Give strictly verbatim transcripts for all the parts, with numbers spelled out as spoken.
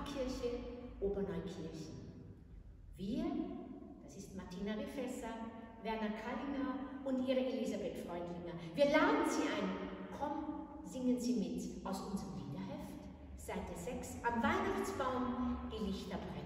Pfarrkirche Oberneukirchen. Wir, das ist Martina Rifesser, Werner Kallinger und ihre Elisabeth Freundlinger. Wir laden Sie ein. Komm, singen Sie mit aus unserem Liederheft, Seite sechs, am Weihnachtsbaum die Lichter brennen.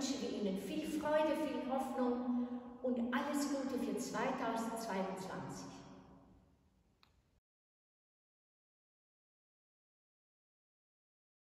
Und alles Gute für zweitausendzweiundzwanzig.